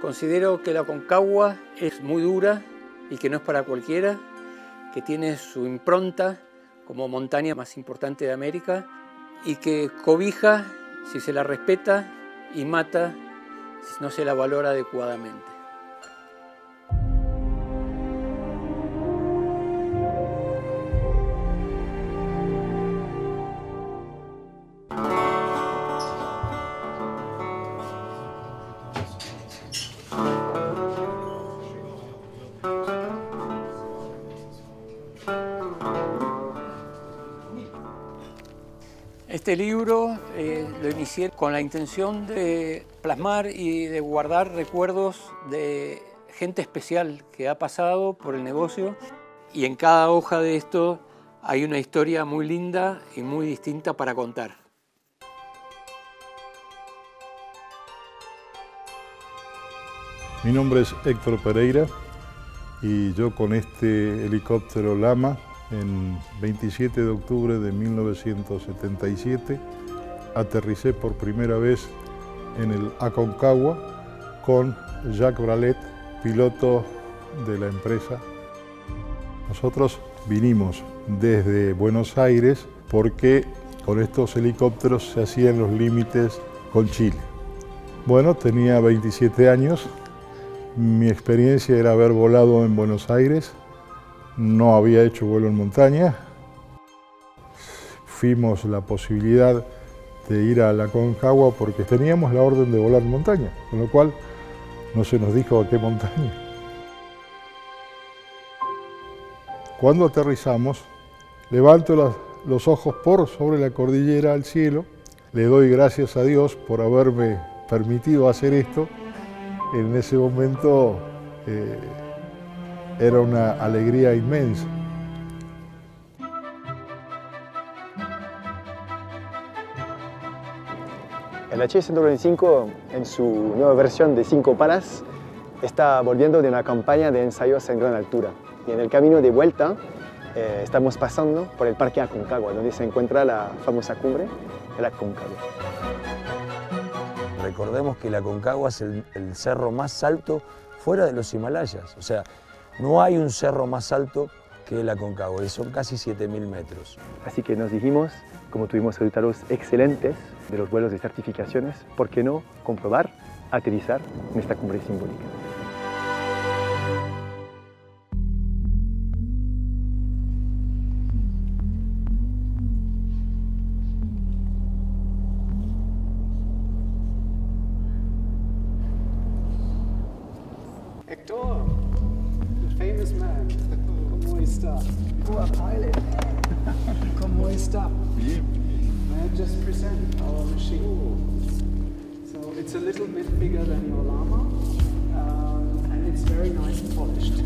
Considero que la Aconcagua es muy dura y que no es para cualquiera, que tiene su impronta como montaña más importante de América y que cobija si se la respeta y mata si no se la valora adecuadamente. Este libro lo inicié con la intención de plasmar y de guardar recuerdos de gente especial que ha pasado por el negocio, y en cada hoja de esto hay una historia muy linda y muy distinta para contar. Mi nombre es Héctor Pereira y yo con este helicóptero Lama, en 27 de octubre de 1977, aterricé por primera vez en el Aconcagua con Jacques Bralet, piloto de la empresa. Nosotros vinimos desde Buenos Aires porque con estos helicópteros se hacían los límites con Chile. Bueno, tenía 27 años, mi experiencia era haber volado en Buenos Aires. No había hecho vuelo en montaña. Fuimos la posibilidad de ir a la Aconcagua porque teníamos la orden de volar en montaña, con lo cual no se nos dijo a qué montaña. Cuando aterrizamos, levanto los ojos por sobre la cordillera al cielo, le doy gracias a Dios por haberme permitido hacer esto. En ese momento era una alegría inmensa. El H-125, en su nueva versión de 5 palas, está volviendo de una campaña de ensayos en gran altura. Y en el camino de vuelta estamos pasando por el Parque Aconcagua, donde se encuentra la famosa cumbre de la Aconcagua. Recordemos que la Aconcagua es el cerro más alto fuera de los Himalayas. O sea, no hay un cerro más alto que el Aconcagua, y son casi 7.000 metros. Así que nos dijimos, como tuvimos resultados excelentes de los vuelos de certificaciones, ¿por qué no comprobar, aterrizar en esta cumbre simbólica? Hector, the famous man. ¿Cómo está? You are pilot. ¿Cómo está? May I just present our machine? So it's a little bit bigger than your Lama, and it's very nice and polished.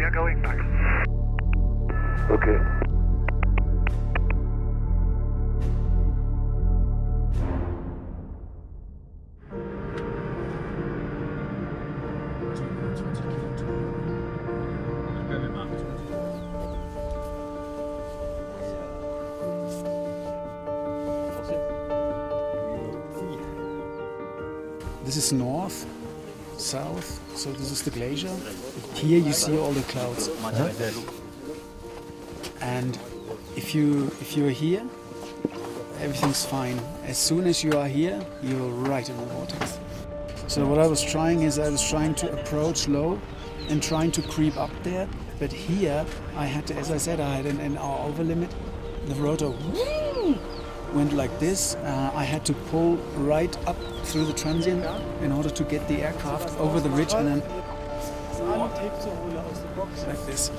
Okay. this is north, south, so this is the glacier. Here you see all the clouds. And if you're here, everything's fine. As soon as you are here, you're right in the vortex. So what I was trying to approach low and trying to creep up there. But here I had to, as I said, I had an hour over limit. The rotor went like this. I had to pull right up through the transient in order to get the aircraft over the ridge and then like this.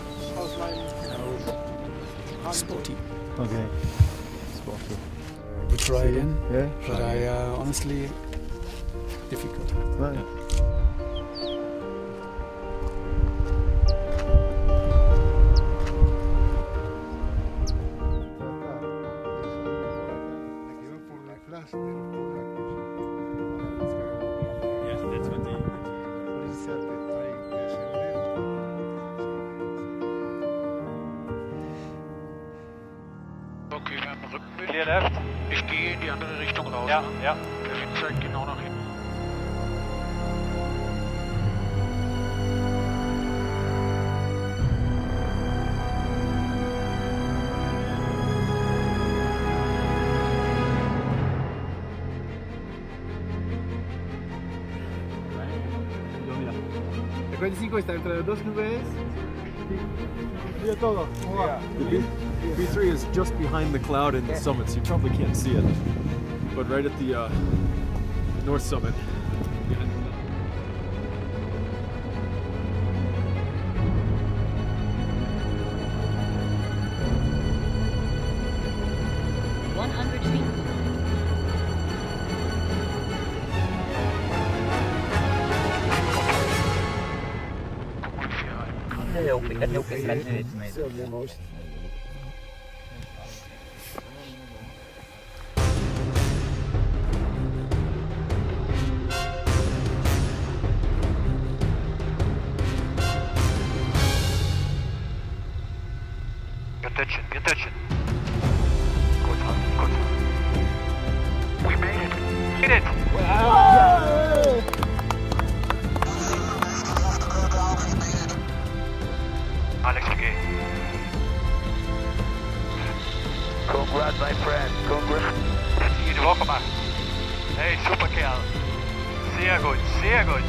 Sporty. Okay. Sporty. We try again. Yeah. But I honestly difficult. Right. Okay, wir haben Rückenwind. Clear left. Ich gehe in die andere Richtung raus. Ja, ja. Der Wind zeigt genau nach hinten. El 45 está entre las dos nubes. Mira todo. The B3 is just behind the cloud in the summit, so you probably can't see it. But right at the north summit. Get that shit. Good one. We made it. Hit it. Alex, okay. Congrats, my friend. Congrats. Jede Woche machen. Hey, super Kerl. Sehr gut, sehr gut.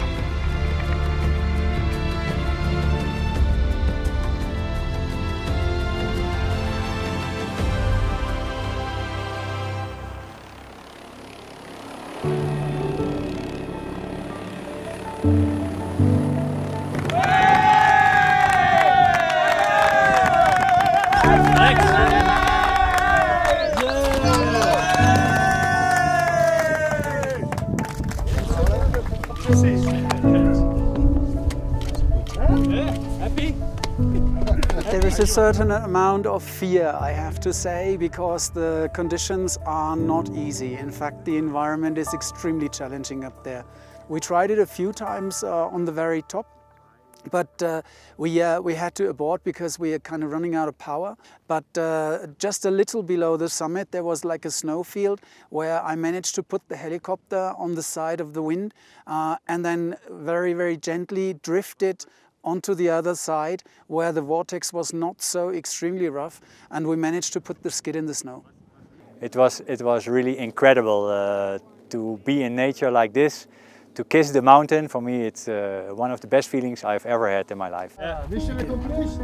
There is a certain amount of fear, I have to say, because the conditions are not easy. In fact, the environment is extremely challenging up there. We tried it a few times on the very top, but we had to abort because we are kind of running out of power. But just a little below the summit, there was like a snowfield where I managed to put the helicopter on the side of the wind and then very, very gently drift it onto the other side where the vortex was not so extremely rough, and we managed to put the skid in the snow. It was really incredible to be in nature like this, to kiss the mountain. For me, it's one of the best feelings I've ever had in my life. Mission accomplished.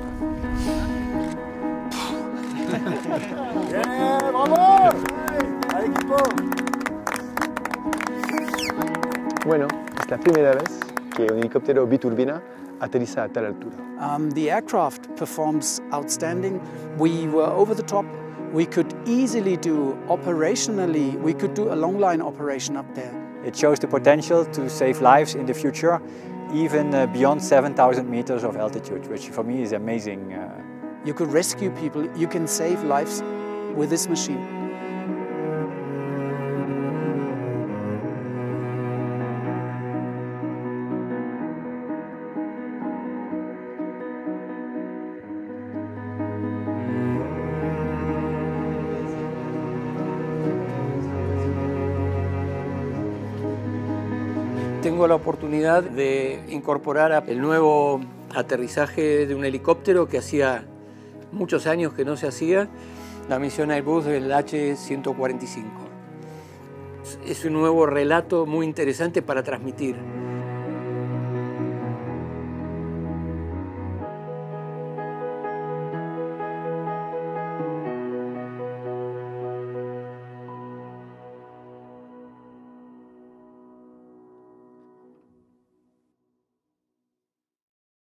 Bueno, es la primera vez que un helicóptero biturbina aterriza a tal altura. The aircraft performs outstanding. We were over the top. We could easily do operationally, we could do a long line operation up there. It shows the potential to save lives in the future, even beyond 7,000 meters of altitude, which for me is amazing. You could rescue people, you can save lives with this machine. tengo la oportunidad de incorporar el nuevo aterrizaje de un helicóptero que hacía muchos años que no se hacía, la misión Airbus del H-145. Es un nuevo relato muy interesante para transmitir.